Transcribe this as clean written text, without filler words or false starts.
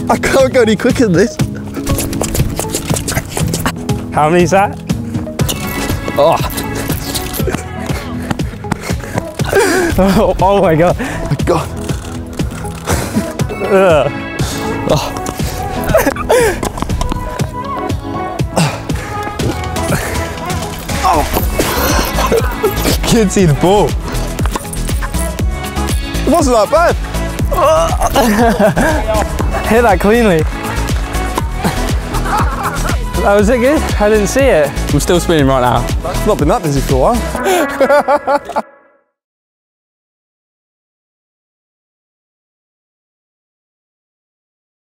I can't go any quicker than this. How many is that? Oh. Oh my god. My god. Oh. Oh. Can't see the ball. It wasn't that bad. Hit that cleanly. That was it good? I didn't see it. I'm still spinning right now. I've not been that busy for a while.